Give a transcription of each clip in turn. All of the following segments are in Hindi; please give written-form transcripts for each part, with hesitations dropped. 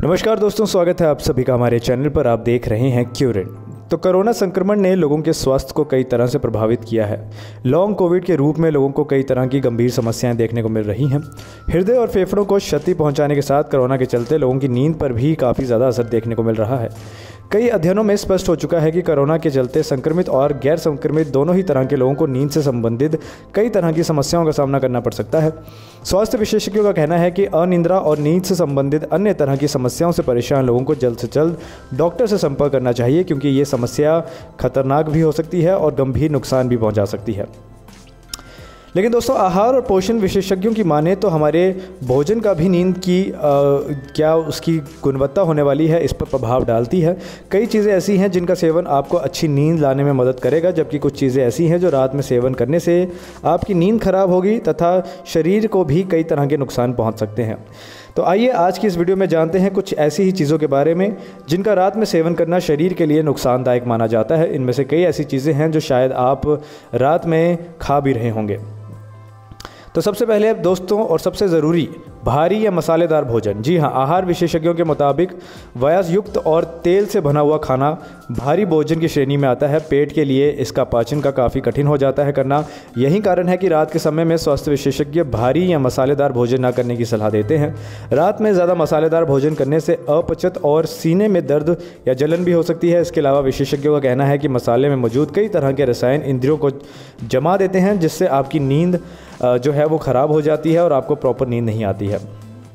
नमस्कार दोस्तों, स्वागत है आप सभी का हमारे चैनल पर। आप देख रहे हैं क्यूरेट। तो कोरोना संक्रमण ने लोगों के स्वास्थ्य को कई तरह से प्रभावित किया है। लॉन्ग कोविड के रूप में लोगों को कई तरह की गंभीर समस्याएं देखने को मिल रही हैं। हृदय और फेफड़ों को क्षति पहुंचाने के साथ कोरोना के चलते लोगों की नींद पर भी काफ़ी ज़्यादा असर देखने को मिल रहा है। कई अध्ययनों में स्पष्ट हो चुका है कि कोरोना के चलते संक्रमित और गैर संक्रमित दोनों ही तरह के लोगों को नींद से संबंधित कई तरह की समस्याओं का सामना करना पड़ सकता है। स्वास्थ्य विशेषज्ञों का कहना है कि अनिद्रा और नींद से संबंधित अन्य तरह की समस्याओं से परेशान लोगों को जल्द से जल्द डॉक्टर से संपर्क करना चाहिए, क्योंकि ये समस्या खतरनाक भी हो सकती है और गंभीर नुकसान भी पहुंचा सकती है। लेकिन दोस्तों, आहार और पोषण विशेषज्ञों की माने तो हमारे भोजन का भी नींद की क्या उसकी गुणवत्ता होने वाली है, इस पर प्रभाव डालती है। कई चीज़ें ऐसी हैं जिनका सेवन आपको अच्छी नींद लाने में मदद करेगा, जबकि कुछ चीज़ें ऐसी हैं जो रात में सेवन करने से आपकी नींद खराब होगी तथा शरीर को भी कई तरह के नुकसान पहुँच सकते हैं। तो आइए आज की इस वीडियो में जानते हैं कुछ ऐसी ही चीज़ों के बारे में जिनका रात में सेवन करना शरीर के लिए नुकसानदायक माना जाता है। इनमें से कई ऐसी चीज़ें हैं जो शायद आप रात में खा भी रहे होंगे। तो सबसे पहले दोस्तों, और सबसे ज़रूरी, भारी या मसालेदार भोजन। जी हाँ, आहार विशेषज्ञों के मुताबिक वयस्युक्त और तेल से बना हुआ खाना भारी भोजन की श्रेणी में आता है। पेट के लिए इसका पाचन का काफ़ी कठिन हो जाता है करना। यही कारण है कि रात के समय में स्वास्थ्य विशेषज्ञ भारी या मसालेदार भोजन न करने की सलाह देते हैं। रात में ज़्यादा मसालेदार भोजन करने से अपचत और सीने में दर्द या जलन भी हो सकती है। इसके अलावा विशेषज्ञों का कहना है कि मसाले में मौजूद कई तरह के रसायन इंद्रियों को जमा देते हैं, जिससे आपकी नींद जो है वो ख़राब हो जाती है और आपको प्रॉपर नींद नहीं आती है।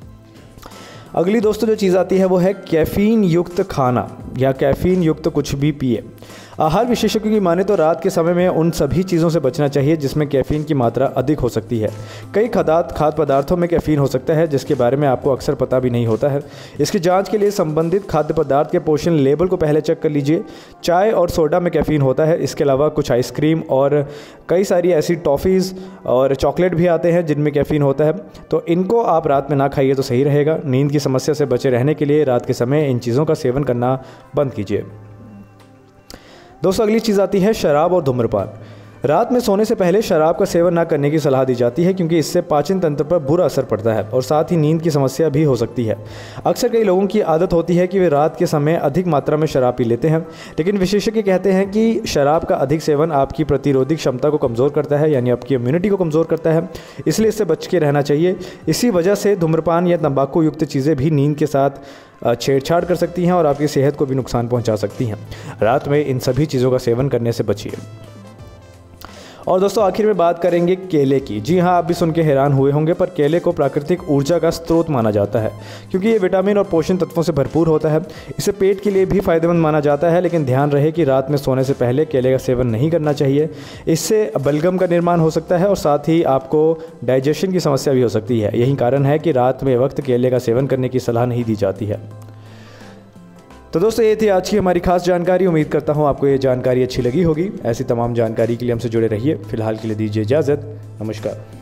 अगली दोस्तों जो चीज़ आती है वो है कैफ़ीन युक्त खाना या कैफ़ीन युक्त कुछ भी पिए। आहार विशेषज्ञों की माने तो रात के समय में उन सभी चीज़ों से बचना चाहिए जिसमें कैफ़ीन की मात्रा अधिक हो सकती है। कई खाद्य पदार्थों में कैफ़ीन हो सकता है, जिसके बारे में आपको अक्सर पता भी नहीं होता है। इसकी जांच के लिए संबंधित खाद्य पदार्थ के पोषण लेबल को पहले चेक कर लीजिए। चाय और सोडा में कैफ़ीन होता है। इसके अलावा कुछ आइसक्रीम और कई सारी ऐसी टॉफ़ीज़ और चॉकलेट भी आते हैं जिनमें कैफ़ीन होता है। तो इनको आप रात में ना खाइए तो सही रहेगा। नींद की समस्या से बचे रहने के लिए रात के समय इन चीज़ों का सेवन करना बंद कीजिए। दोस्तों, अगली चीज़ आती है शराब और धूम्रपान। रात में सोने से पहले शराब का सेवन ना करने की सलाह दी जाती है, क्योंकि इससे पाचन तंत्र पर बुरा असर पड़ता है और साथ ही नींद की समस्या भी हो सकती है। अक्सर कई लोगों की आदत होती है कि वे रात के समय अधिक मात्रा में शराब पी लेते हैं, लेकिन विशेषज्ञ कहते हैं कि शराब का अधिक सेवन आपकी प्रतिरोधक क्षमता को कमज़ोर करता है, यानी आपकी इम्यूनिटी को कमज़ोर करता है। इसलिए इससे बच के रहना चाहिए। इसी वजह से धूम्रपान या तंबाकू युक्त चीज़ें भी नींद के साथ छेड़छाड़ कर सकती हैं और आपकी सेहत को भी नुकसान पहुंचा सकती हैं। रात में इन सभी चीज़ों का सेवन करने से बचिए। और दोस्तों, आखिर में बात करेंगे केले की। जी हाँ, आप भी सुन के हैरान हुए होंगे, पर केले को प्राकृतिक ऊर्जा का स्रोत माना जाता है, क्योंकि ये विटामिन और पोषण तत्वों से भरपूर होता है। इसे पेट के लिए भी फायदेमंद माना जाता है, लेकिन ध्यान रहे कि रात में सोने से पहले केले का सेवन नहीं करना चाहिए। इससे बलगम का निर्माण हो सकता है और साथ ही आपको डाइजेशन की समस्या भी हो सकती है। यही कारण है कि रात में वक्त केले का सेवन करने की सलाह नहीं दी जाती है। तो दोस्तों, ये थी आज की हमारी खास जानकारी। उम्मीद करता हूँ आपको ये जानकारी अच्छी लगी होगी। ऐसी तमाम जानकारी के लिए हमसे जुड़े रहिए। फिलहाल के लिए दीजिए इजाज़त। नमस्कार।